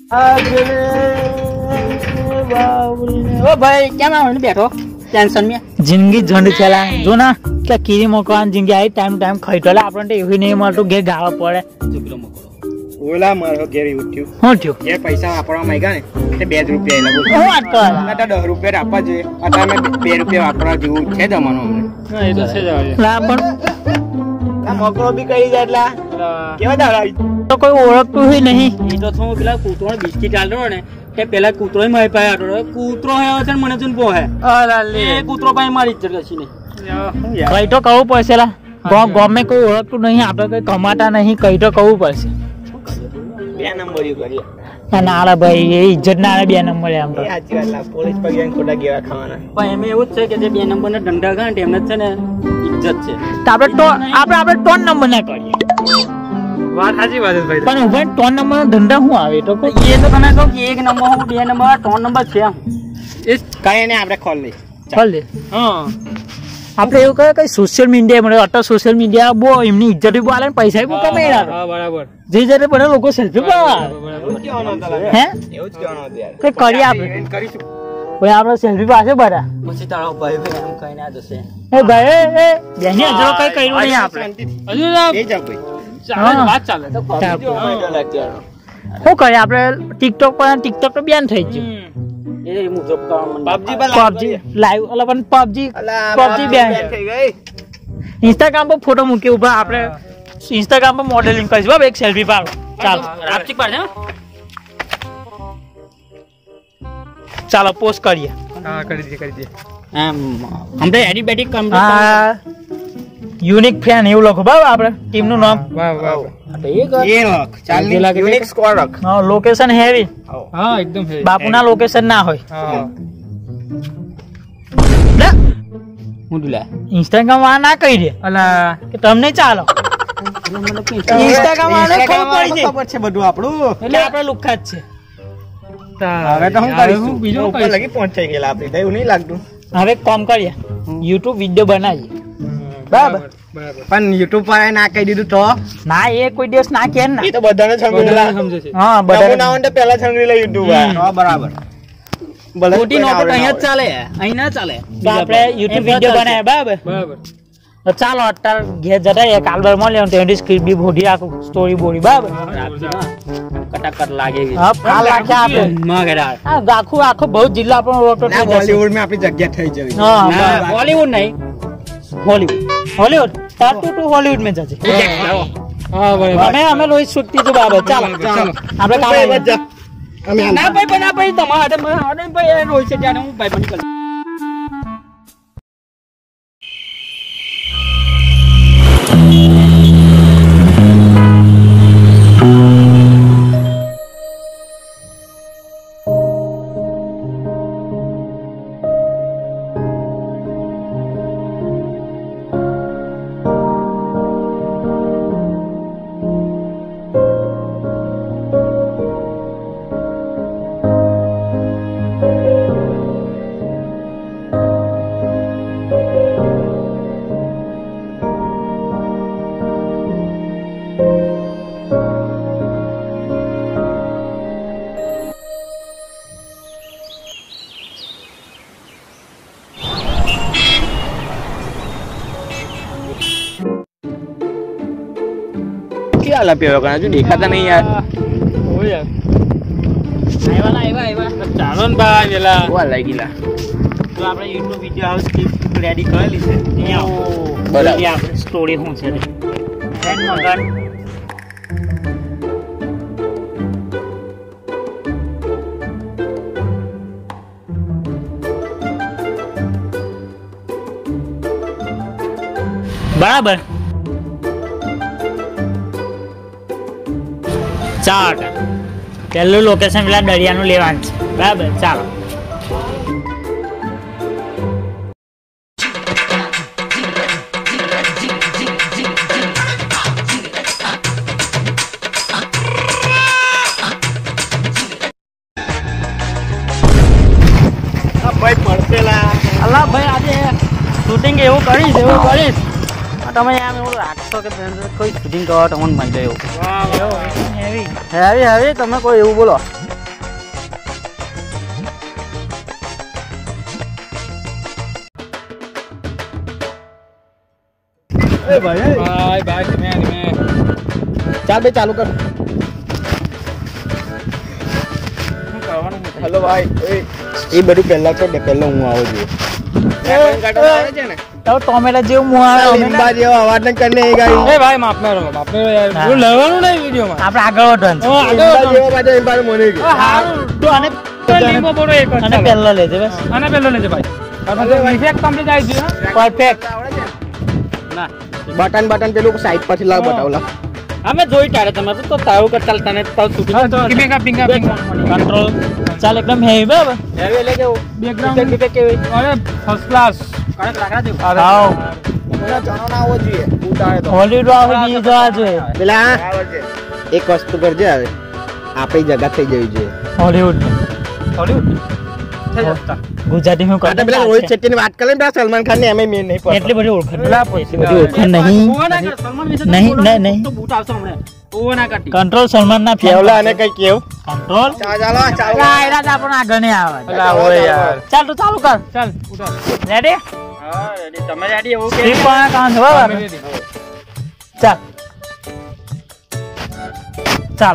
ओ भाई क्या मैं बैठो टेंशन में जिंदगी झंड चला जो ना क्या कीरी मकवान जिंदगी आई टाइम खरीदला આપણને એવું નહીં મળતું ઘેર ગાવા પડે ચુકલો મકોડો ઓલા મારો ઘેર ઉઠ્યું હું થયું જે પૈસા વાપરવા માંગ્યા ને તે 2 રૂપિયા એલા બોલ હું વાત કર ના 10 રૂપિયા આપવા જોઈએ અત્યારે 2 રૂપિયા વાપરવા જેવું છે જમાનો અમને હા એ તો છે જ હવે લા પણ આ મકડો બી કરી જાય એટલા કેવા દાડા તો કોઈ ઓળખતું હોય નહીં એ તો હું પેલા કૂતરો બિસ્કિટ આલ્યો ને કે પેલા કૂતરો મારી પાસે આટો કૂતરો હે છે મને જન પોહે અલાલે એ કૂતરો પાસે મારી ઇજ્જત કશી નહીં કઈ તો કહું પડશે લા ગમે કોઈ ઓળખતું નહીં આપણે કઈ કમાતા નહીં કઈ તો કહું પડશે 2 નંબર યુ કરીએ ના ભાઈ એ ઇજ્જત ના 2 નંબર આમ તો સાચી વાત લા પોલીસ પગેન ખોટા ગેવા ખાવાના પણ એમ એવું જ છે કે જે 2 નંબરના ધંધા કરે ને એમને છે ને ઇજ્જત છે તો આપણે 3 નંબર ના કરીએ વાત સાચી વાત છે ભાઈ પણ ઉભા 3 નંબર ધંધા શું આવે તો એ તો તમે કહો કે 1 નંબર 2 નંબર 3 નંબર છે એ કઈ ને આપણે ખોલ લઈ ચાલ દે હા આપણે એવું કહે કે સોશિયલ મીડિયા મળે અટ સોશિયલ મીડિયા બહુ એમની ઇજ્જત બહુ આલે પૈસા બહુ કમાઈ હા બરાબર જે જ્યારે બધા લોકો સેલ્ફી પાડવા હે એવું જ કહેવાનું હતું યાર કે કરીએ આપણે કરીશું ભાઈ આપણે સેલ્ફી પાસે બધા પછી તારો ભાઈ ભાઈ એમ કહીને આ જશે એ ભાઈ એ બેની હજુ કઈ કર્યું નહીં આપણે હજુ એ જાવ ભાઈ ચાલે વાત ચાલે તો શું કરીએ આપણે ટિકટોક તો બેન થઈ ગયું એ મુજબ પબજી લાઈવ ઓલા પણ પબજી બેન થઈ ગઈ ઇન્સ્ટાગ્રામ પર ફોટો મૂકી ઉભા આપણે ઇન્સ્ટાગ્રામ પર મોડેલિંગ કરીશું બાબા એક સેલ્ફી પાડો ચાલો આપચી પાડે ચાલો પોસ્ટ કરીએ હા કરી દે આપણે એડિટ બેટિંગ હા યુનિક ફેન એવું લખો બાબા આપણે ટીમ નું નામ વાહ વાહ એ લખ ચાલ યુનિક સ્કોર રખ લોકેશન હેવી હા એકદમ છે બાપુના લોકેશન ના હોય હા હું તું લે ઇન્સ્ટાગ્રામ વાળા ના કહી દે અલા કે તમને ચાલો ઇન્સ્ટાગ્રામ વાળા ખબર છે બધું આપણું એટલે આપણે લુખ્ખા જ છે હવે તો હું કરીશું બીજું ઉપર લગી પહોંચાઈ ગયેલા આપણે એવું નહીં લાગતું હવે કામ કરીએ યુટ્યુબ વિડિયો બનાવીએ બરાબર પણ યુટ્યુબ પર ના કહી દીધું તો ના એ કોઈ દિવસ ના કે ના એ તો બધાને સમજે છે હા બધા ના હોય પહેલા સમજી લે યુટ્યુબ હા બરાબર ખોટી નોકટ અહીંયા જ ચાલે અહીં ના ચાલે તો આપણે યુટ્યુબ વિડિયો બનાવ્યા બરાબર બરાબર તો ચાલો અત્યારે ઘેર જતા એક આલ્બમ મળ્યો તેની સ્ક્રિપ્ટ બી બોડી રાખું સ્ટોરી બોડી બરાબર કટાકટ લાગે હા ફાલ લાખ્યા આપણે મગરા હા આખો બહુ જિલ્લા પણ ઓળખતો થઈ જશે બોલીવુડ માં આપણી જગ્યા થઈ જવી હા બોલીવુડ નહીં हॉलीवुड टू हॉलीवुड में जाते हाँ बराबर हमें रोहित छुट्टी तो बाबा चलो આપણે કામ ના ભાઈ તમારે ભાઈ રોહિત છે જાણે હું ભાઈ બની क्या ला पियो करना जो देखाता नहीं यार हो यार आइवा ચાલો ને ભાઈ વેલા વા લાગીલા તો આપણે યુટ્યુબ વિડિયો હાઉસ સ્ક્રિપ્ટ રેડી કરેલી છે અહીંયા બરાબર આપણે સ્ટોરી શું છે એન્ડ મગર બરાબર ચાલો પહેલું લોકેશન પેલા દરિયાનું લેવાનું છે બરાબર ચાલો ભાઈ પડતેલા અલ્લા ભાઈ આજે શૂટિંગ એવું કરીશ તમે એમ એવું લાગતો કે કોઈ શૂટિંગ કરવા તમને મળી ગયો હેવી તમે કોઈ એવું બોલો ભાઈ ધીમે ચાલ ભાઈ ચાલુ કર. શું કરવાનું છે? હેલો ભાઈ. એ બધું પહેલા કર દે, પહેલા હું આવું જોઈએ. આવે છે ને તો ટોમેટા જેવું મું આવે લીંબા જેવો અવાજ ન કરને એ ગાઈ. એ ભાઈ માફ કરો યાર. હું લેવાનું નહીં વિડીયોમાં. આપણે આગળ વધવાનું છે. લીંબા જેવો પાછો એ પાછો મને કે. તો આને લીંબો બોલો એક જ અને ચાલો. પહેલો લેજે બસ આને પેલો લેજે ભાઈ. ઇફેક્ટ કમ્પ્લીટ આવી ગયું પરફેક્ટ. ના બટન પેલું સાઈડ પરથી લાવ બતાવલા. અમે જોઈ તારે તમે તો તારું કરતા તને તો તૂટી કંટ્રોલ ચાલ એકદમ હેવી બરાબર. હેવી એટલે કેવું બેકગ્રાઉન્ડ કેવી અરે ફર્સ્ટ ક્લાસ કડક લાકડા જેવું આવ મને ચણો ના આવવો જોઈએ ઉતારે તો હોલીવુડ આવે બીજું જોવા જોઈએ. પેલા એક વસ્તુ કરજે હવે આપણી જગા થઈ જવી જોઈએ. હોલીવુડ ગુજરાતી હું કાંટા પેલા રોહિત શેટ્ટી ની વાત કરે ને પેલા સલમાન ખાન ને એમ મેન નહીં પડતો. એટલી બધી ઓળખાણ એટલી બધી ઓળખાણ નહીં. નહીં. કંટ્રોલ સલમાન ના કેવલા અને કઈ કેવું કંટ્રોલ ચાલો આપણને આગળ નહીં આવે. ચાલ તું ચાલુ કર. ચાલ ઉતાર રેડી હા રેડી તમે રેડી એવું કે સ્ક્રીપ પર કામ છે બરાબર. ચાલ ચાલ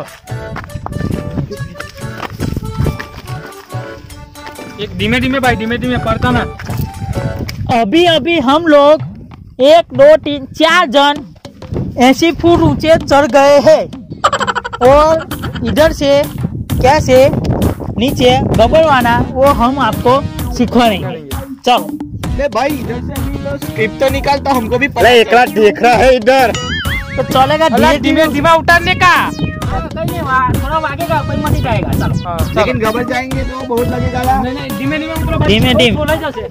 एक धीमे धीमे भाई धीमे धीमे पड़ता ना अभी अभी हम लोग 1 2 3 4 जन 80 फुट ऊंचे चढ़ गए हैं और इधर से कैसे नीचे बबलवाना वो हम आपको सिखाएंगे. चलो ले भाई इधर से अभी तो स्क्रिप्ट तो निकाल तो हमको भी पता. एकला देख रहा है इधर तो चलेगा धीरे धीमे. धीमा उतारने का थोड़ा भागेगा कोई मत जाएगा. चलो लेकिन घबरा जाएंगे तो बहुत लगेगा. नहीं धीमे धीमे उतरो धीमे धीमे. बोला जैसे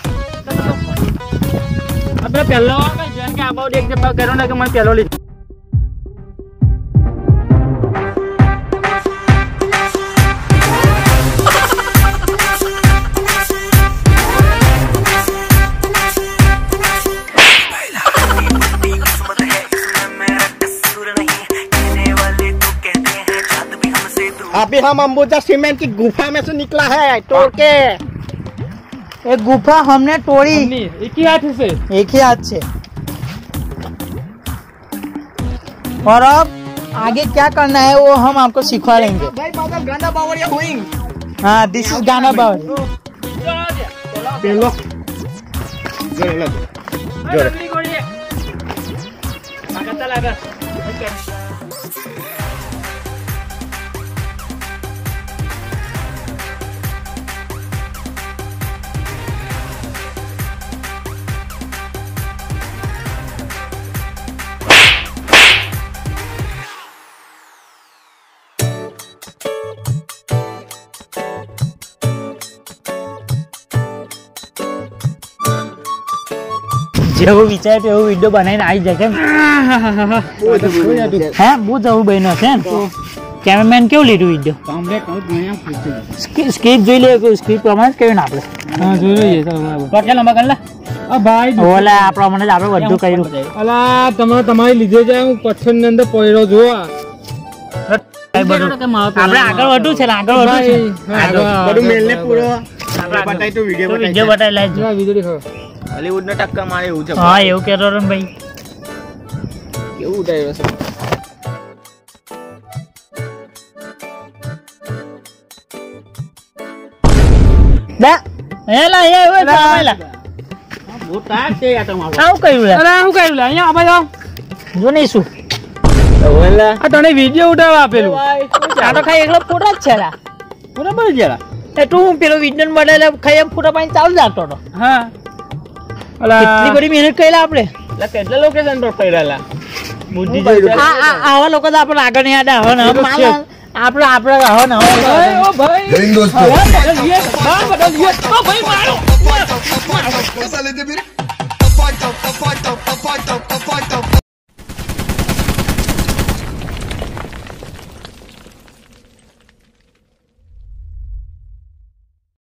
अबे पहला जन के आबाउ देख के करो ना कि मैं पहलो ली अभी हम अंबुजा सीमेंट की गुफा में से निकला है तोड़ के. एक गुफा हमने तोड़ी एक ही हाथ से एक ही हाथ से. और अब आगे क्या करना है वो हम आपको सिखा लेंगे. भाई बाबा गाना बावड़िया हुइंग. हाँ दिस इज गाना बावड़ी. पेलो जोरे जोरे જેવું વિચાર એવું વિડિયો બનાવીને આવી જાય કેમ. હે બહુ જવું બન્યો છે ને. કેમેરામેન કેવું લીધું વિડિયો સ્ક્રિપ્ટ જોઈ લે સ્ક્રિપ્ટ પ્રમાણે જ કહ્યું ને આપણે. હા જોઈ લઈએ ચાલો બરાબર કેટલા લંબા કરી લે આ ભાઈ ઓલા આ પ્રમાણે જ આપણે બધું કર્યું. અલા તમે તમારી લીધે જાય હું પથ્થરની અંદર પડ્યો જો આપણે આગળ વધુ છે ને આગળ વધુ છે. બધું મેલને પૂરો બતાય તો વિડિયો વિડિયો બતાવી લેજો. વિડિયો દેખો હોલીવુડ નો ટક્કર મારે એવું છે. હા એવું કહેતો હતો ને ભાઈ. કેવું ઉડાયો છે દા એલા એ ઓય ચાલા મોટા છે આ તમારો આવું કર્યું લે. અરે હું કહ્યું લે અહીંયા આભાઈ આવ જો નહીં શું આ તને વિડિયો ઉડાવવા આપેલું આ તો ખાઈ એકલો ફોટો જ છે લા. બરાબર જરા એ તું હું પેલો વિજ્ઞાન બનેલે ખાઈ એમ ફોટો પાણી ચાલુ જતો હતો. હા કેટલી બધી મહેનત કરેલા આપણે. કેટલા લોકેશન પર પડેલા બુદ્ધિ આવા લોકો તો આપણે આગળ નહીં આડા હવે ને આપણે હવે ને ઓ ભાઈ જૈન દોસ્તો બદલીએ ઓ ભાઈ મારો कैसा लेते फिर